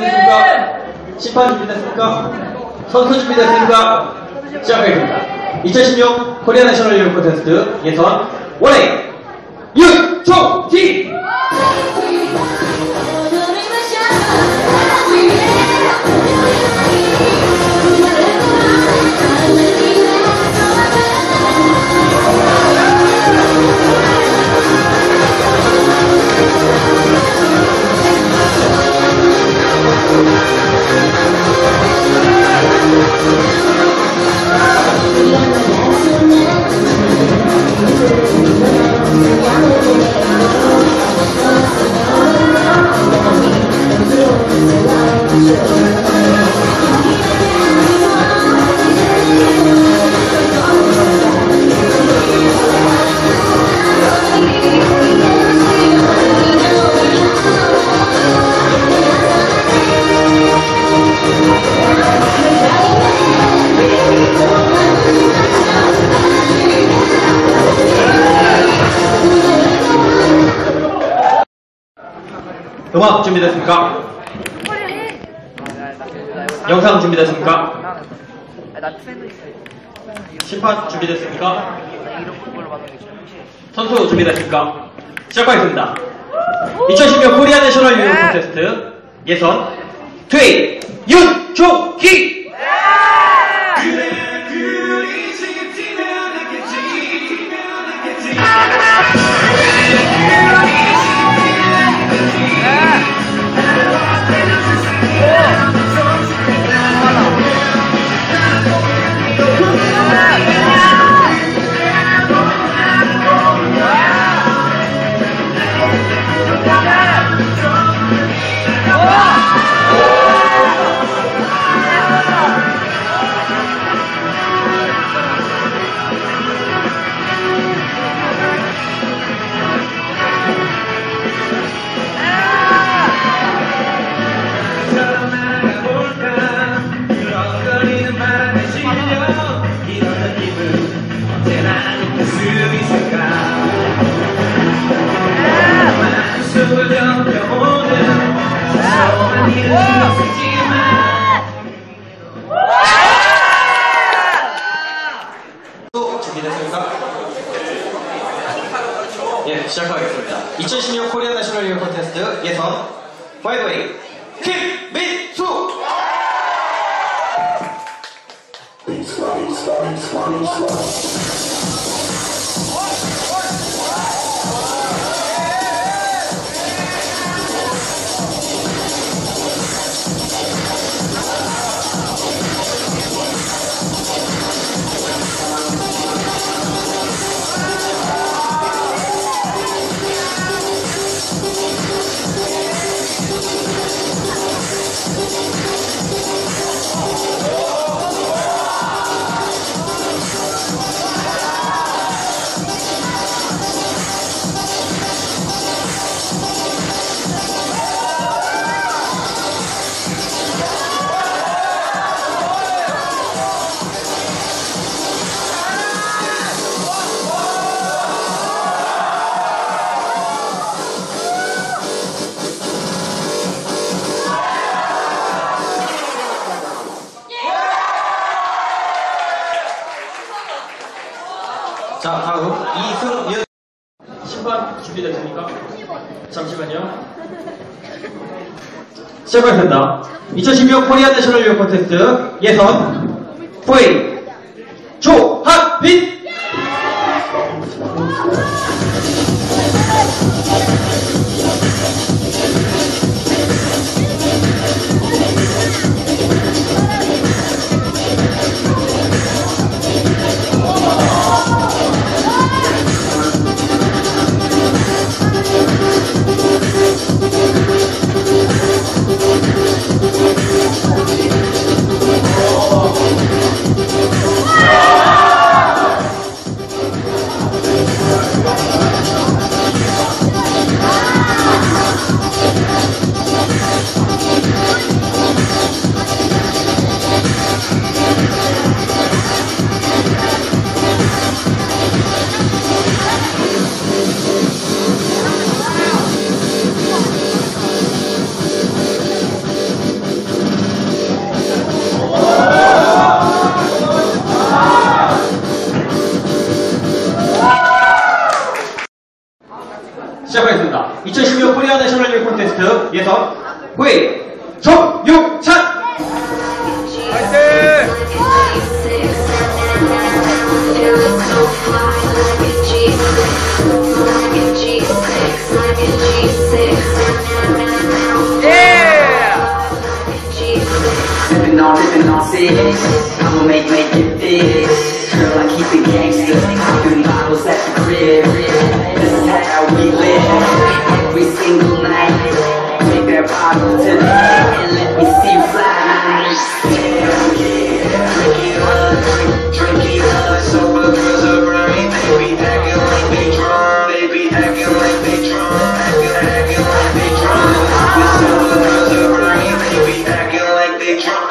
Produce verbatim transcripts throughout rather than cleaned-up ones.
준비됐습니까? 심판 준비됐습니까? 선수 준비됐습니까? 시작하겠습니다. 이천십육 코리아 내셔널 요리 콘테스트 예선 원웨이 윤종기! 음악 준비됐습니까? 영상 준비됐습니까? 심판 준비됐습니까? 선수 준비됐습니까? 시작하겠습니다. 이천십육 코리아 내셔널 요리 콘테스트 예선 트웨이 윤종기! 준비됐습니까? 예, 시작하겠습니다. 이천십육 코리아 내셔널 요리 콘테스트 예선 파이브웨이 김민수! 자, 다음 이승윤 심판 준비됐습니까? 잠시만요. 시작하겠습니다. 이천십육 코리아 내셔널 요리 콘테스트 예선 포이 조한빈! 시작하겠습니다. 이천십육 코리아 내셔널 유 콘테스트 예선 후이 정육찬. Sippin' on, sippin' on six, I'ma make, make it big. Girl, I keep it gangsta, poppin' bottles at the crib. This is how we live, every single night. Take that bottle to the head and let me see you fly. Hell yeah, drink it up, drink it up. Sober girls around me, they be acting like they drunk. They be acting like they drunk, acting, acting like they drunk. With sober girls around me, they be acting like they drunk.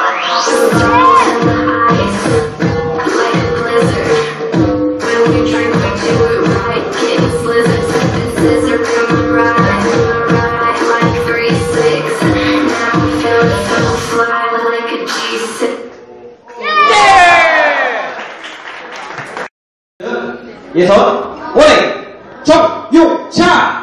예선 원행 정육찬.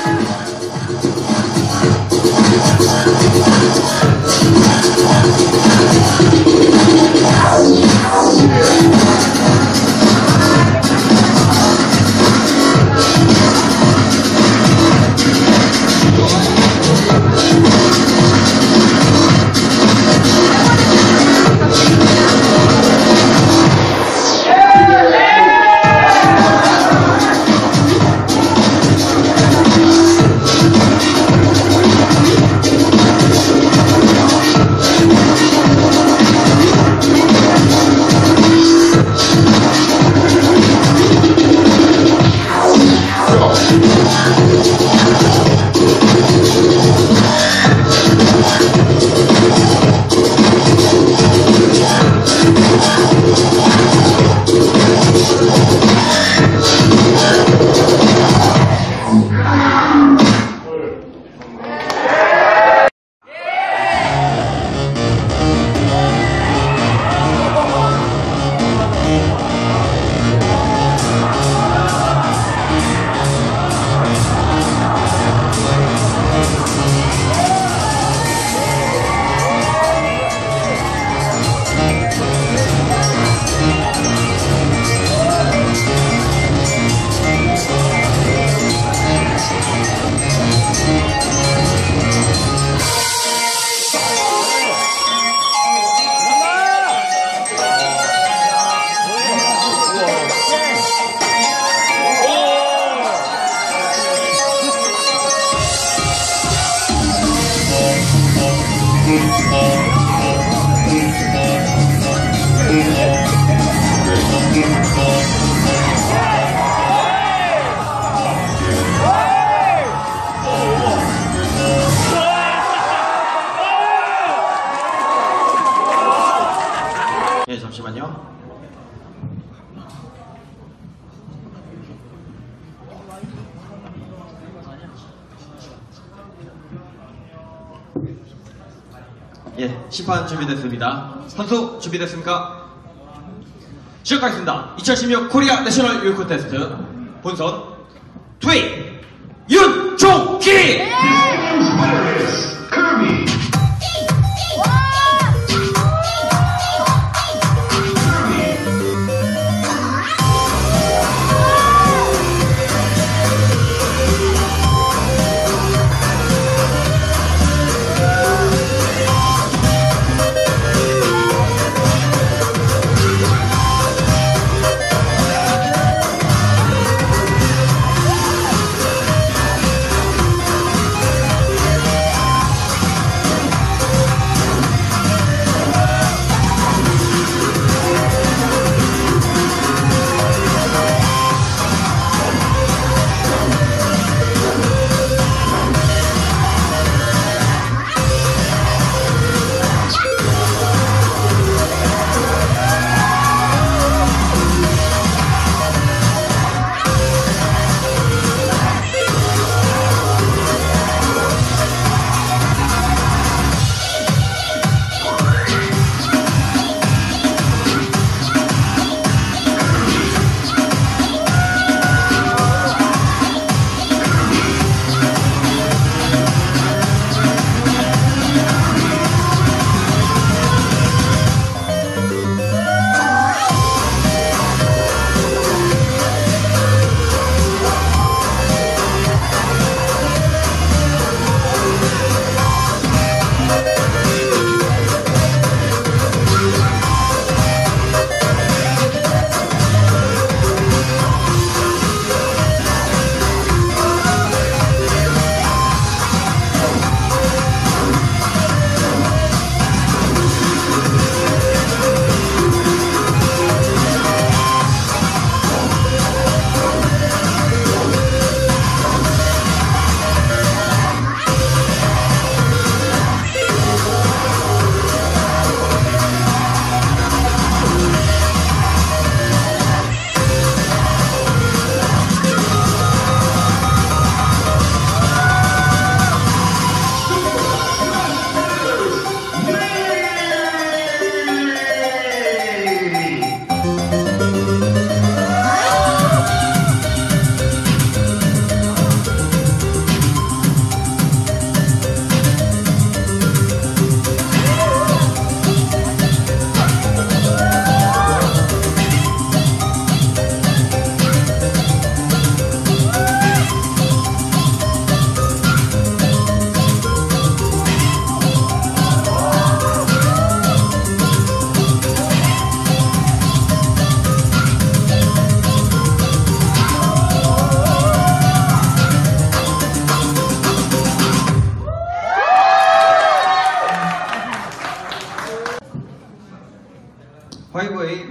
예, 잠시만요. 예, 심판 준비됐습니다. 선수 준비됐습니까? 시작하겠습니다. 이천십육 코리아 내셔널 유 콘테스트 본선 트윗 윤종기.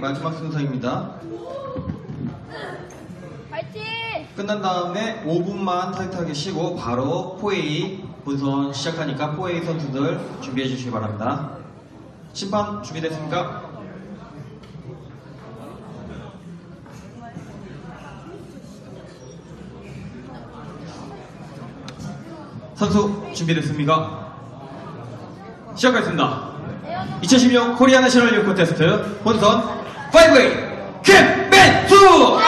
마지막 순서입니다. 파이팅! 끝난 다음에 오 분만 타이트하게 쉬고 바로 포에이 본선 시작하니까 포에이 선수들 준비해 주시기 바랍니다. 심판 준비됐습니까? 선수 준비됐습니까? 시작하겠습니다. 이천십육 코리아 내셔널 유코 테스트 본선 파이브 웨이 김민수!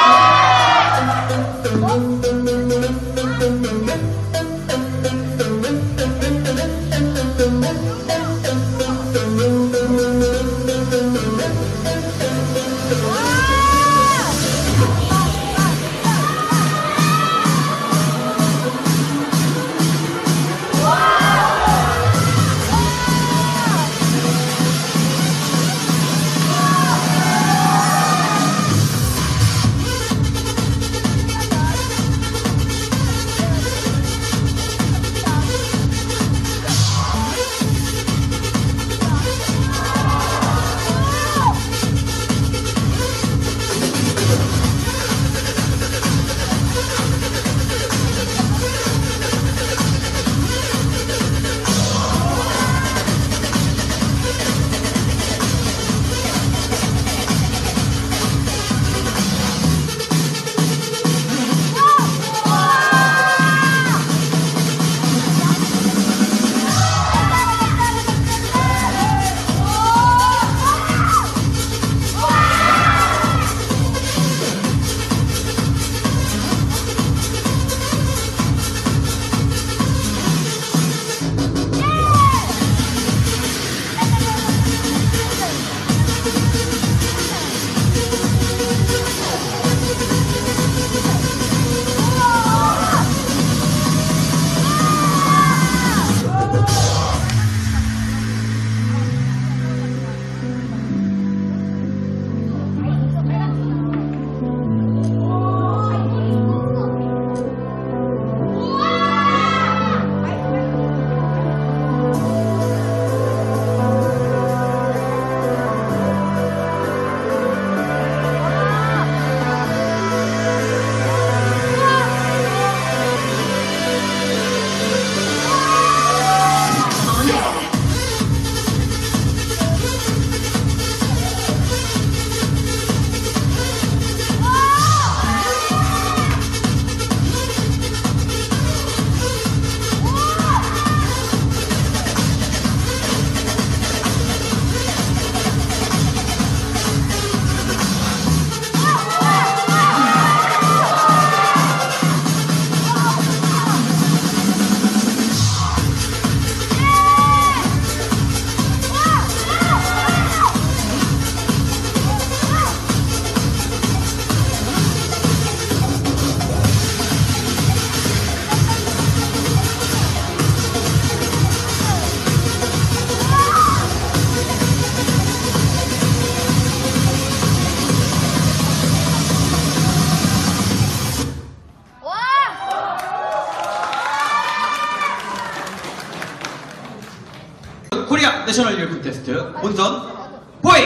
코리아 내셔널 유코 테스트 본선 포에이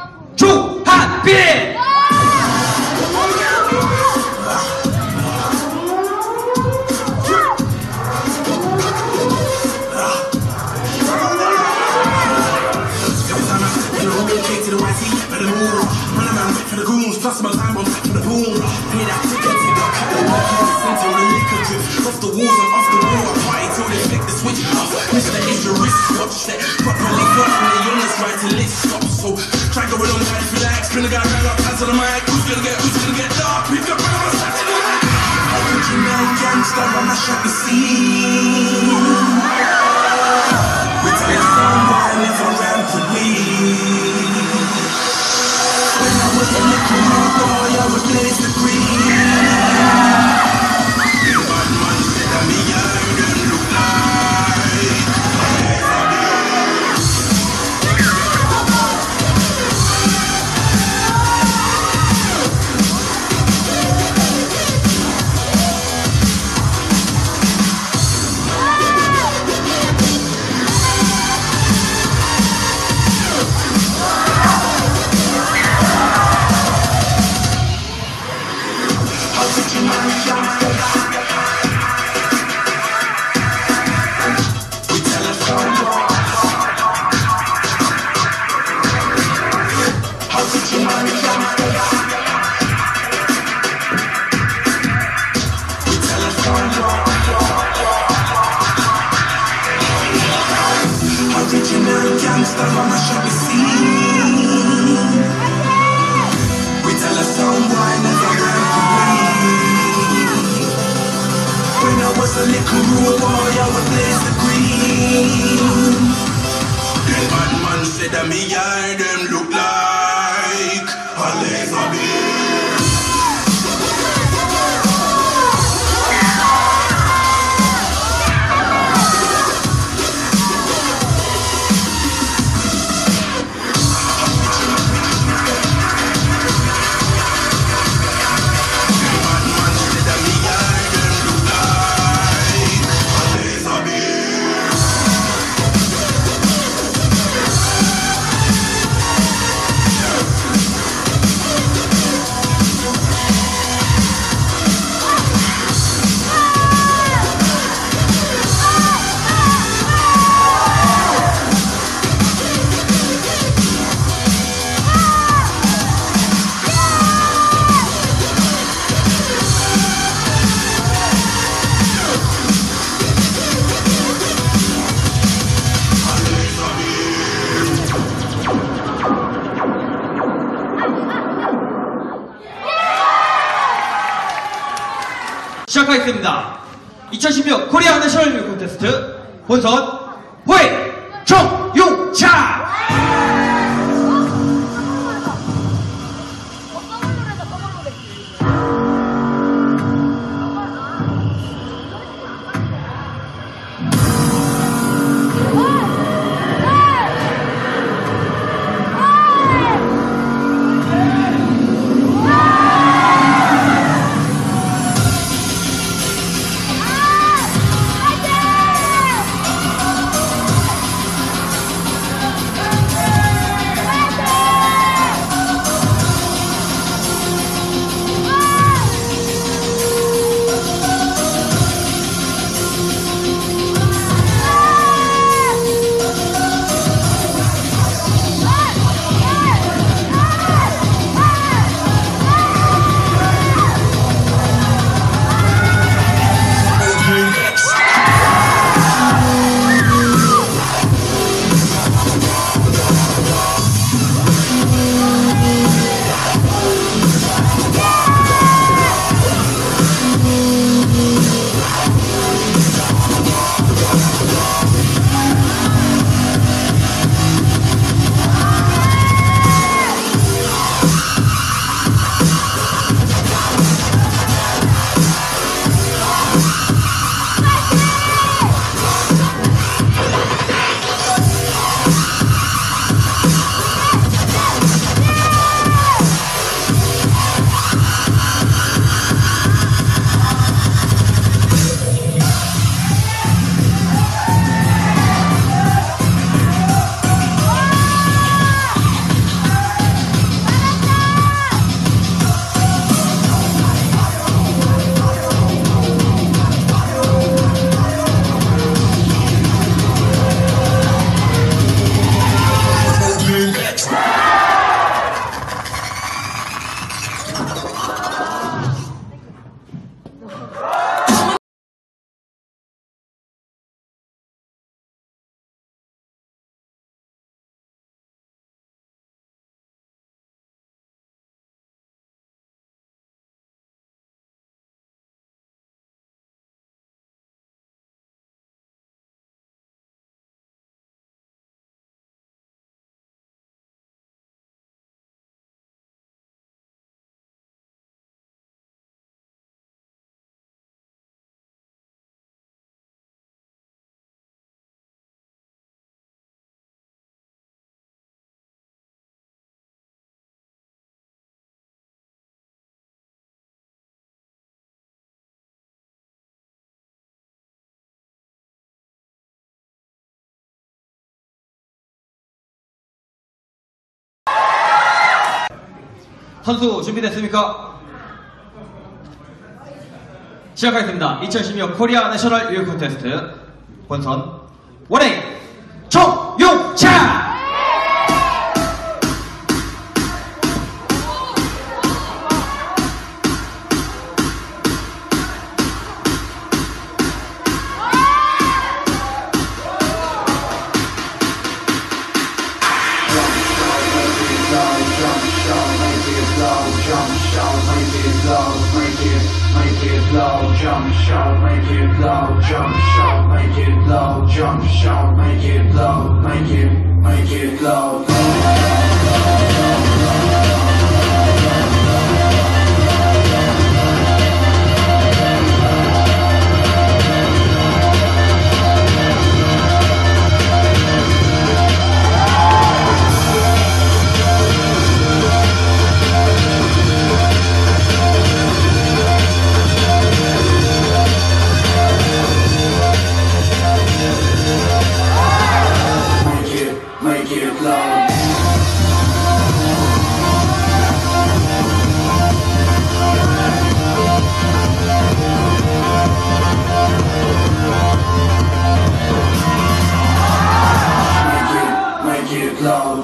조한빈! Plus my time on top of the boom. Hear that ticket, take the cut, the walk in the center, the liquor drip. Off the walls and off the wall, I party till they flick the switch off. Mister Asia wrist, watch that. Properly cut from the youngest right till it stops. So try going on that if you like. Spin the guy right up, hands on the mic. Who's gonna get, who's gonna get dark? Pick up, right on the side of the mic. Original gangster, I mash up the scene. We take someone, never ran to me. When I was a little more boy, I was blaze the green. The bad man said that me young and look like. said that me eye them look like a laser beam. 시작하겠습니다. 이천십육 코리아 내셔널 뮤직 콘테스트 본선 포이 정용차. 선수 준비됐습니까? 시작하겠습니다. 이천십육 코리아 내셔널 뮤직 콘테스트 본선 원에이 정용차. Jump shout, make it loud, jump shout, make it loud, jump shout, make it loud, make it, make make it loud. Make it loud. Make it, make it loud.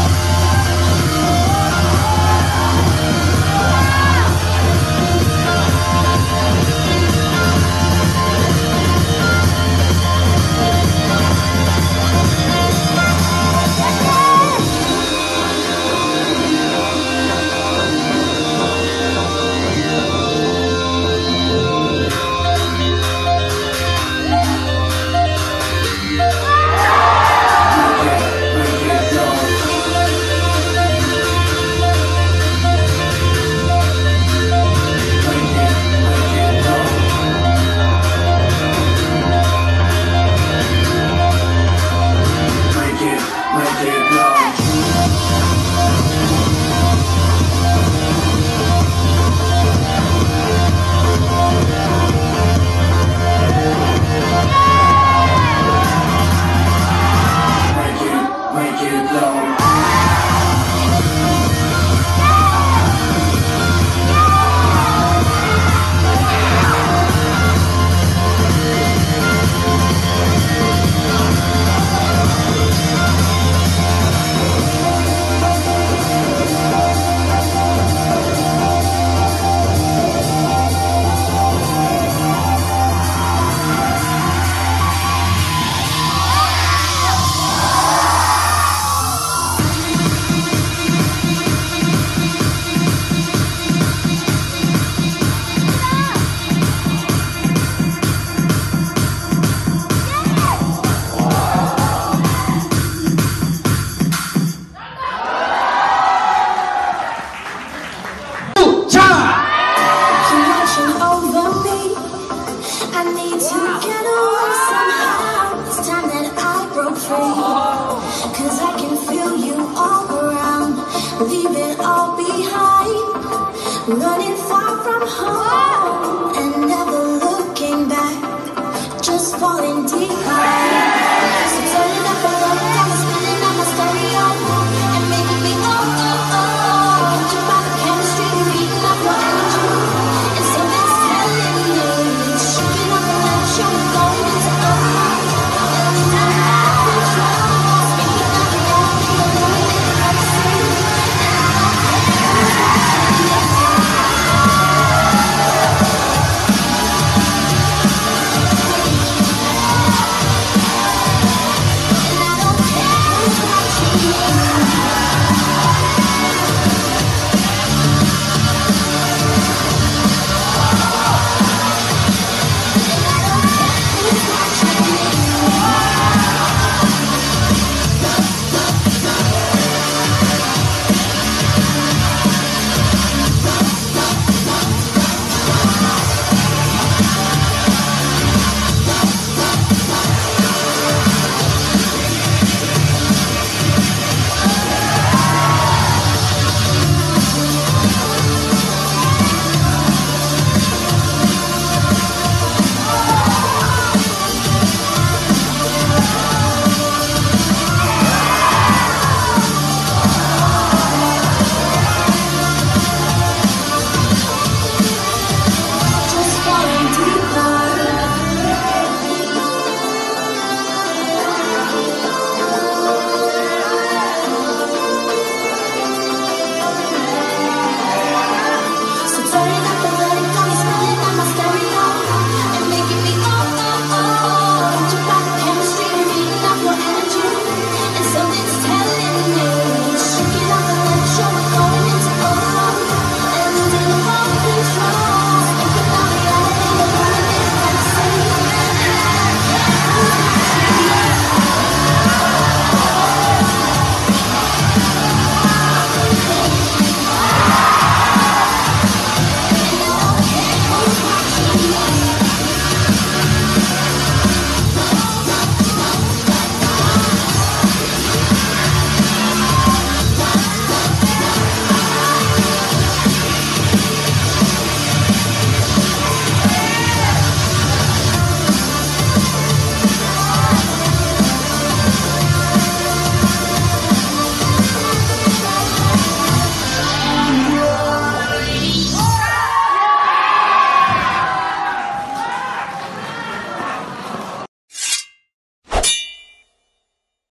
Cause I can feel you all around, leave it all behind, running far from home and never looking back, just falling deep.